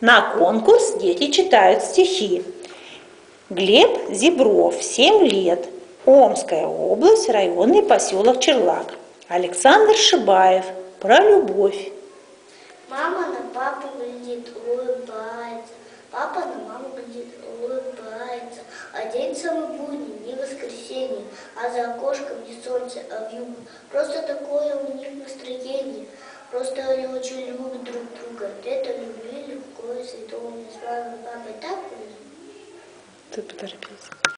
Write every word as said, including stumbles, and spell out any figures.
На конкурс дети читают стихи. Глеб Зебров, семь лет. Омская область, районный поселок Черлак. Александр Шибаев. Про любовь. Мама на папу глядит, улыбается. Папа на маму глядит, улыбается. А день самый будний, не воскресенье, а за окошком не солнце, а вьюга. Просто такое у них настроение. Просто они очень любят друг друга. Это любви легко и святого. Мы с мамой и папой так. Ты поторопись.